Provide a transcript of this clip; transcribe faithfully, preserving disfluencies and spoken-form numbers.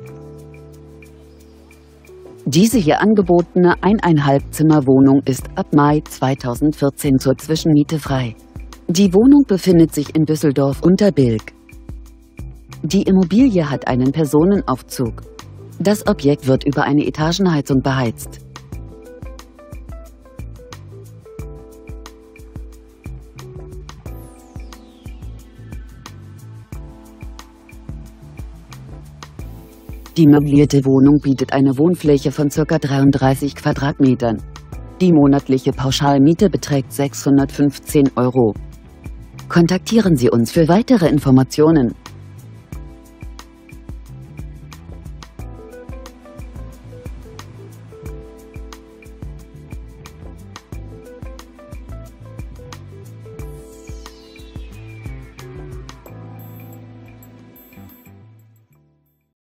Diese hier angebotene Eineinhalb-Zimmer-Wohnung ist ab Mai zweitausendvierzehn zur Zwischenmiete frei. Die Wohnung befindet sich in Düsseldorf-Unterbilk. Die Immobilie hat einen Personenaufzug. Das Objekt wird über eine Etagenheizung beheizt. Die möblierte Wohnung bietet eine Wohnfläche von ca. dreiunddreißig Quadratmetern. Die monatliche Pauschalmiete beträgt sechshundertfünfzehn Euro. Kontaktieren Sie uns für weitere Informationen.